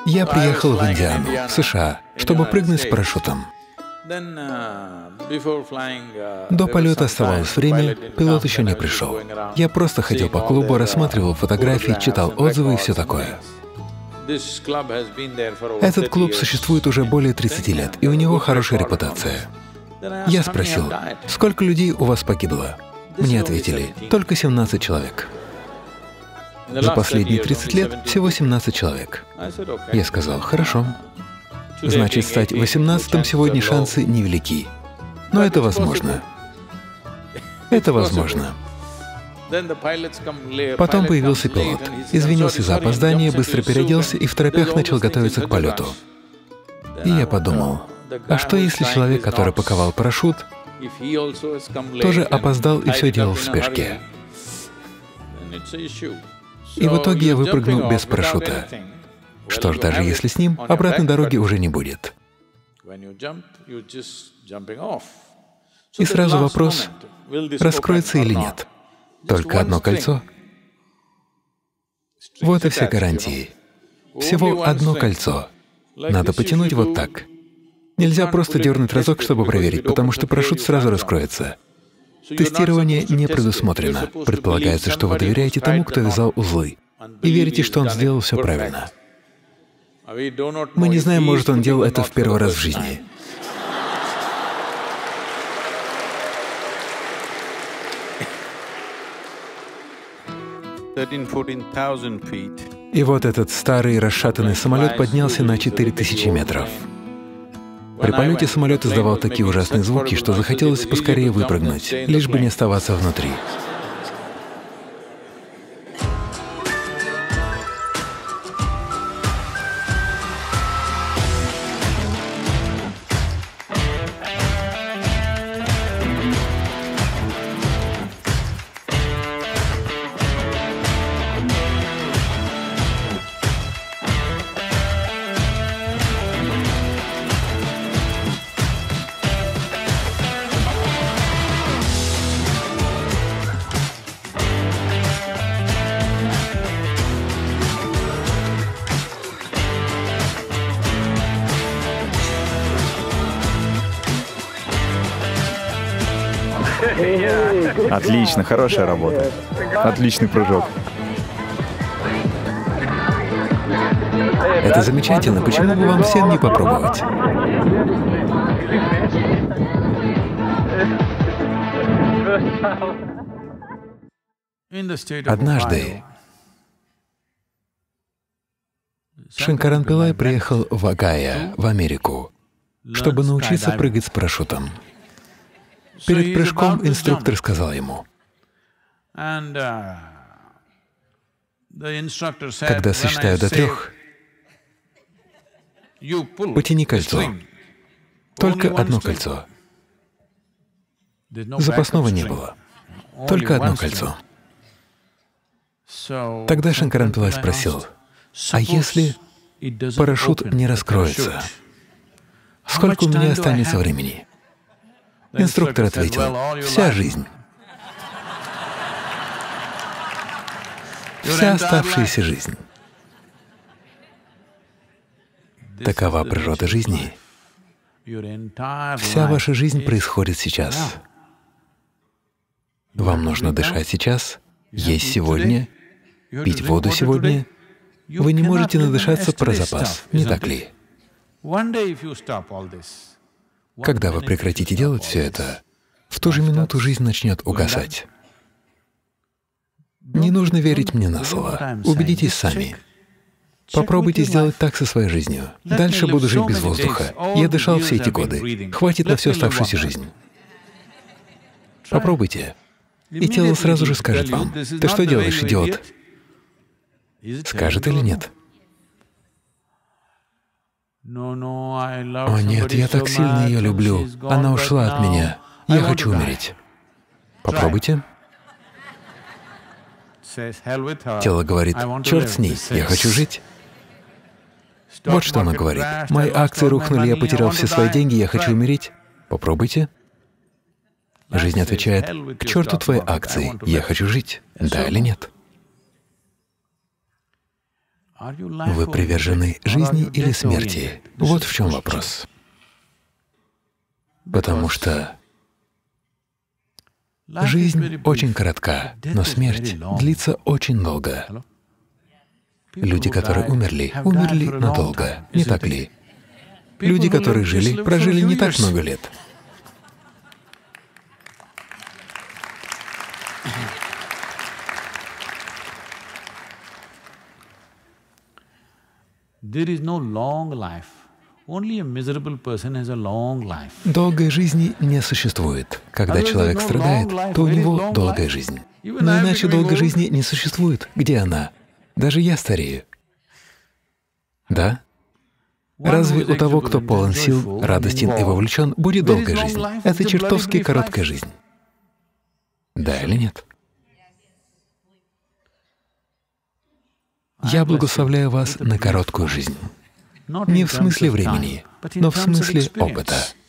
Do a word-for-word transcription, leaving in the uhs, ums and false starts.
Я приехал в Индиану, в США, чтобы прыгнуть с парашютом. До полета оставалось время, пилот еще не пришел. Я просто ходил по клубу, рассматривал фотографии, читал отзывы и все такое. Этот клуб существует уже более тридцати лет, и у него хорошая репутация. Я спросил, сколько людей у вас погибло? Мне ответили, только семнадцать человек. За последние тридцать лет всего семнадцать человек. Я сказал, хорошо. Значит, стать восемнадцатым сегодня шансы невелики. Но это возможно. Это возможно. Потом появился пилот, извинился за опоздание, быстро переоделся и второпях начал готовиться к полету. И я подумал, а что если человек, который паковал парашют, тоже опоздал и все делал в спешке? И в итоге я выпрыгнул без парашюта. Что ж, даже если с ним, обратной дороги уже не будет. И сразу вопрос, раскроется или нет. Только одно кольцо. Вот и все гарантии. Всего одно кольцо. Надо потянуть вот так. Нельзя просто дернуть разок, чтобы проверить, потому что парашют сразу раскроется. Тестирование не предусмотрено. Предполагается, что вы доверяете тому, кто вязал узлы, и верите, что он сделал все правильно. Мы не знаем, может, он делал это в первый раз в жизни. И вот этот старый расшатанный самолет поднялся на четыре тысячи метров. При полете самолет издавал такие ужасные звуки, что захотелось поскорее выпрыгнуть, лишь бы не оставаться внутри. Отлично, хорошая работа. Отличный прыжок. Это замечательно. Почему бы вам всем не попробовать? Однажды Шанкаран Пиллай приехал в Огайо, в Америку, чтобы научиться прыгать с парашютом. Перед прыжком инструктор сказал ему: когда сосчитаю до трех, потяни кольцо. Только одно кольцо. Запасного не было. Только одно кольцо. Тогда Шанкаран Пиллай спросил: а если парашют не раскроется, сколько у меня останется времени? Инструктор ответил: вся жизнь. Вся оставшаяся жизнь. Такова природа жизни. Вся ваша жизнь происходит сейчас. Вам нужно дышать сейчас, есть сегодня, пить воду сегодня. Вы не можете надышаться про запас, не так ли? Когда вы прекратите делать все это, в ту же минуту жизнь начнет угасать. Не нужно верить мне на слово. Убедитесь сами. Попробуйте сделать так со своей жизнью. Дальше буду жить без воздуха. Я дышал все эти годы. Хватит на всю оставшуюся жизнь. Попробуйте. И тело сразу же скажет вам: ты что делаешь, идиот? Скажет или нет? О нет, я так сильно ее люблю. Она ушла от меня. Я хочу умереть. Попробуйте. Тело говорит: черт с ней, я хочу жить. Вот что оно говорит: мои акции рухнули, я потерял все свои деньги, я хочу умереть. Попробуйте. Жизнь отвечает: к черту твои акции, я хочу жить. Да или нет? Вы привержены жизни или смерти? Вот в чем вопрос. Потому что жизнь очень коротка, но смерть длится очень долго. Люди, которые умерли, умерли надолго, не так ли? Люди, которые жили, прожили не так много лет. Долгой жизни не существует. Когда человек страдает, то у него долгая жизнь. Но иначе долгой жизни не существует. Где она? Даже я старею. Да? Разве у того, кто полон сил, радостен и вовлечен, будет долгая жизнь? Это чертовски короткая жизнь. Да или нет? Я благословляю вас на короткую жизнь. Не в смысле времени, но в смысле опыта.